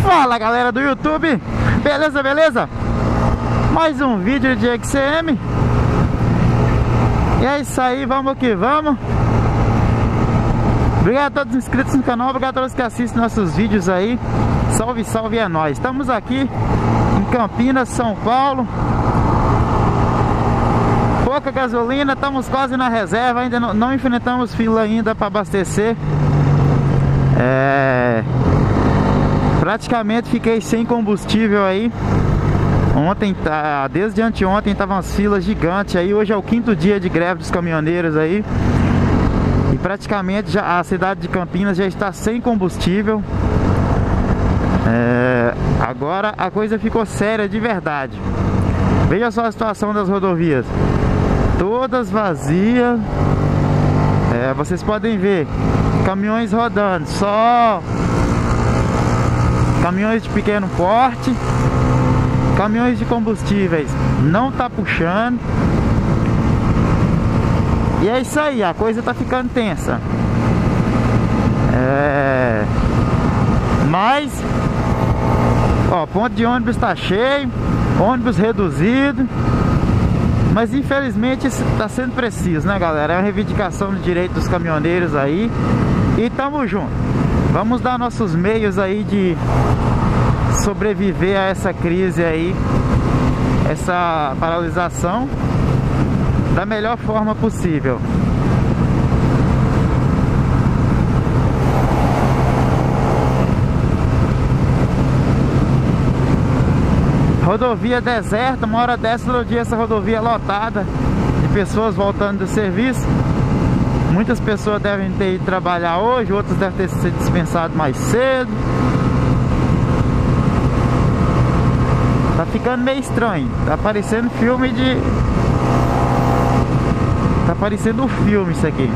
Fala galera do YouTube, beleza, beleza? Mais um vídeo de XCM. E é isso aí, vamos que vamos. Obrigado a todos os inscritos no canal, obrigado a todos que assistem nossos vídeos aí. Salve, salve, é nóis. Estamos aqui em Campinas, São Paulo. Pouca gasolina, estamos quase na reserva. Ainda não enfrentamos fila ainda para abastecer. Praticamente fiquei sem combustível aí. Ontem, desde anteontem, estavam as filas gigantes aí. Hoje é o 5º dia de greve dos caminhoneiros aí. E praticamente a cidade de Campinas já está sem combustível. Agora a coisa ficou séria de verdade. Veja só a situação das rodovias. Todas vazias. Vocês podem ver caminhões rodando, só caminhões de pequeno porte. Caminhões de combustíveis não tá puxando. E é isso aí, a coisa tá ficando tensa. Mas ó, ponto de ônibus tá cheio, ônibus reduzido. Mas infelizmente está sendo preciso, né galera? É uma reivindicação do direito dos caminhoneiros aí. E tamo junto. Vamos dar nossos meios aí de sobreviver a essa crise aí, essa paralisação, da melhor forma possível. Rodovia deserta, uma hora dessa todo dia essa rodovia lotada de pessoas voltando do serviço. Muitas pessoas devem ter ido trabalhar hoje, outras devem ter sido dispensados mais cedo. Tá ficando meio estranho, tá parecendo filme de... Tá parecendo um filme isso aqui.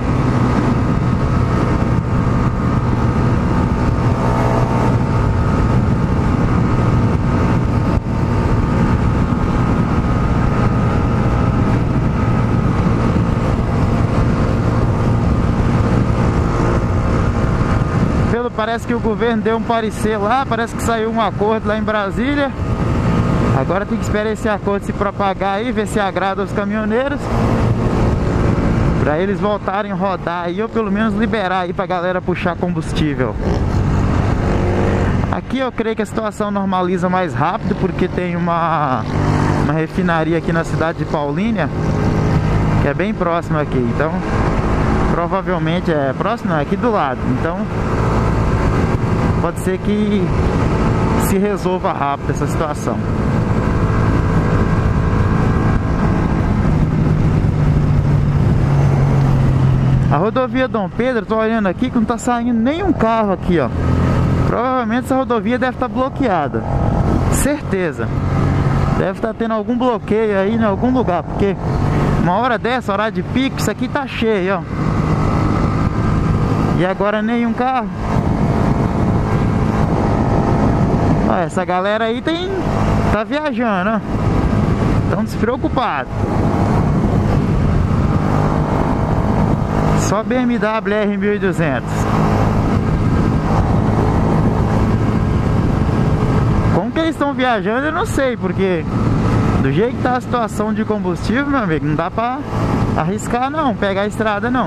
Parece que o governo deu um parecer lá, parece que saiu um acordo lá em Brasília. Agora tem que esperar esse acordo se propagar aí, ver se agrada aos caminhoneiros, para eles voltarem a rodar aí, ou pelo menos liberar aí pra galera puxar combustível. Aqui eu creio que a situação normaliza mais rápido, porque tem uma refinaria aqui na cidade de Paulínia, que é bem próxima aqui, então provavelmente é próximo, não, é aqui do lado, então pode ser que se resolva rápido essa situação. A rodovia Dom Pedro, tô olhando aqui que não tá saindo nenhum carro aqui, ó. Provavelmente essa rodovia deve estar bloqueada. Certeza. Deve estar tendo algum bloqueio aí em algum lugar, porque uma hora dessa, horário de pico, isso aqui tá cheio, ó. E agora nenhum carro. Essa galera aí tá viajando, ó. Estão despreocupados. Só BMW R1200. Como que eles estão viajando eu não sei, porque do jeito que tá a situação de combustível, meu amigo, não dá pra arriscar não, pegar a estrada não.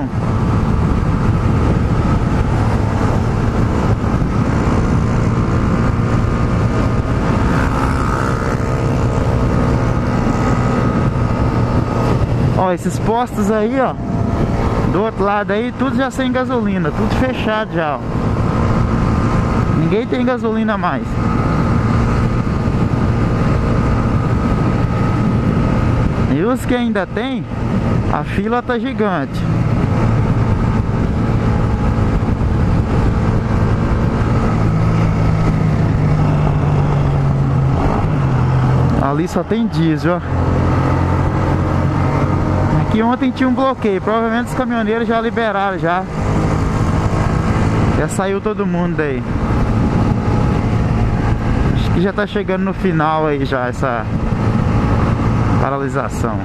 Ó, esses postos aí, ó, do outro lado aí, tudo já sem gasolina, tudo fechado já, ó. Ninguém tem gasolina mais. E os que ainda tem, a fila tá gigante. Ali só tem diesel, ó. Aqui ontem tinha um bloqueio, provavelmente os caminhoneiros já liberaram já. Já saiu todo mundo daí. Acho que já tá chegando no final aí já essa paralisação.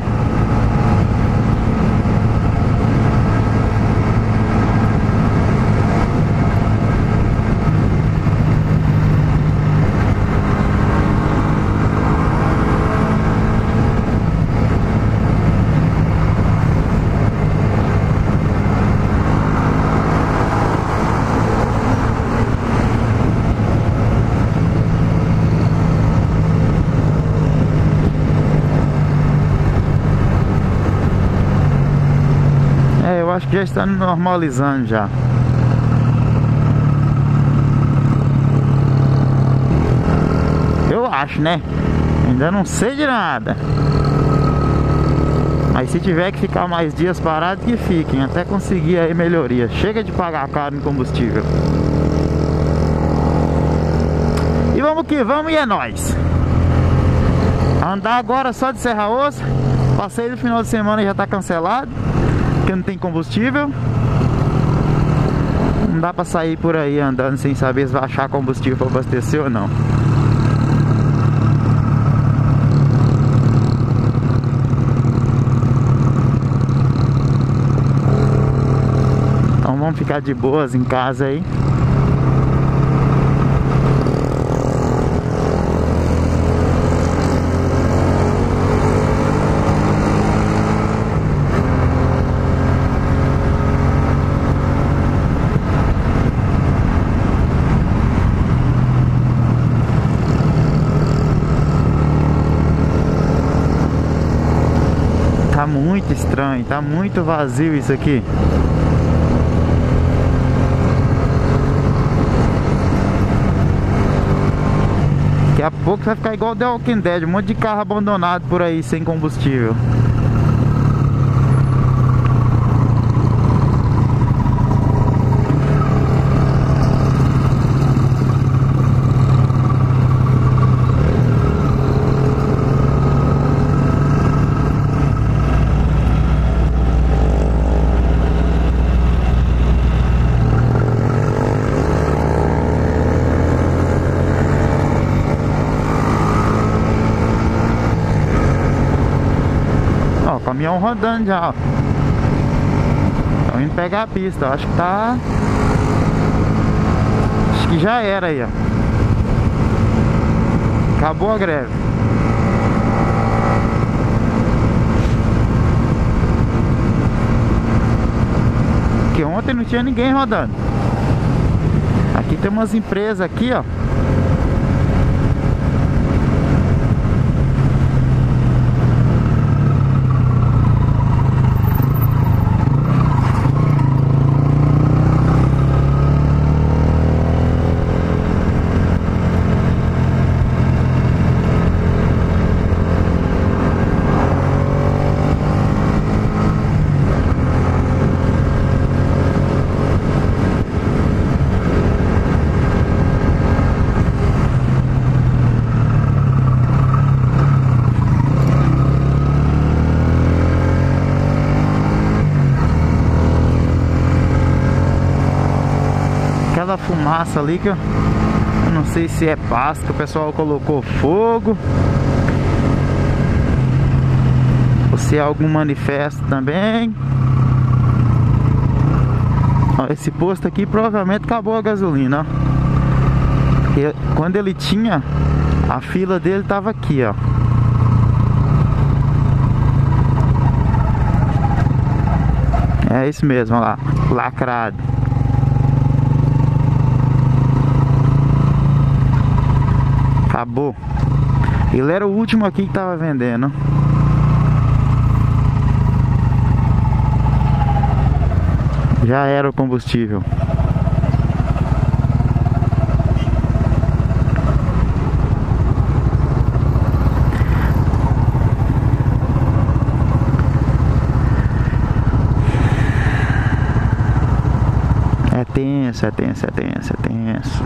já está normalizando já. Eu acho, né? Ainda não sei de nada. Mas se tiver que ficar mais dias parados, que fiquem, até conseguir aí melhoria. Chega de pagar caro no combustível. E vamos que vamos, e é nóis. Andar agora só de Serra Ossa. Passeio do final de semana já tá cancelado, porque não tem combustível. Não dá pra sair por aí andando sem saber se vai achar combustível pra abastecer ou não. Então vamos ficar de boas em casa aí. Tá muito estranho, tá muito vazio isso aqui. Daqui a pouco vai ficar igual The Walking Dead, um monte de carro abandonado por aí sem combustível. Caminhão rodando já, ó. Estão indo pegar a pista, acho que tá. Acho que já era aí, ó. Acabou a greve. Porque ontem não tinha ninguém rodando. Aqui tem umas empresas aqui, ó. Aquela fumaça ali que eu não sei se é pasto que o pessoal colocou fogo ou se é algum manifesto também. Ó, esse posto aqui provavelmente acabou a gasolina, ó. Porque quando ele tinha, a fila dele tava aqui, ó. É isso mesmo, ó lá, lacrado. Acabou. Ele era o último aqui que tava vendendo. Já era o combustível. É tenso, é tenso, é tenso, é tenso.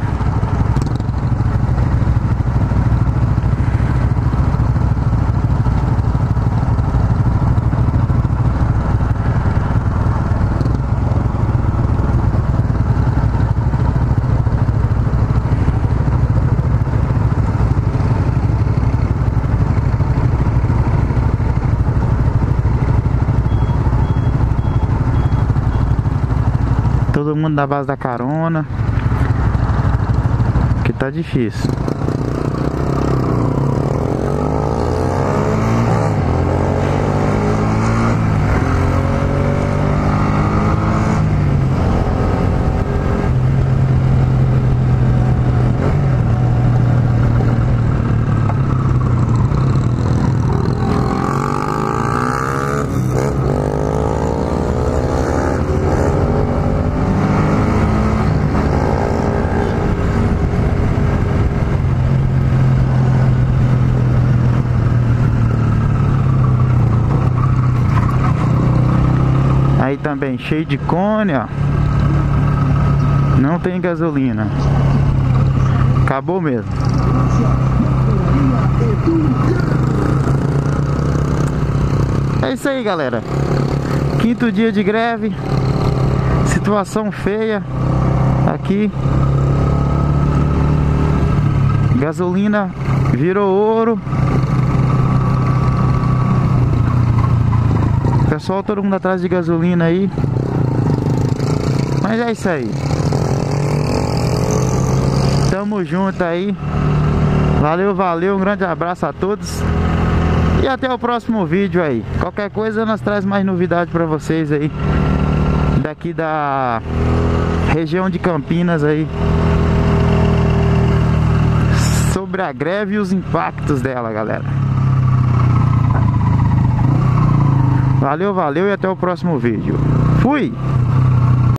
Todo mundo na base da carona, que tá difícil. também cheio de cone, ó. Não tem gasolina. Acabou mesmo. É isso aí, galera. Quinto dia de greve. Situação feia aqui. Gasolina virou ouro. Pessoal, todo mundo atrás de gasolina aí. Mas é isso aí. Tamo junto aí. Valeu, valeu. Um grande abraço a todos. E até o próximo vídeo aí. Qualquer coisa nós traz mais novidade pra vocês aí. Daqui da região de Campinas aí. Sobre a greve e os impactos dela, galera. Valeu, valeu e até o próximo vídeo. Fui!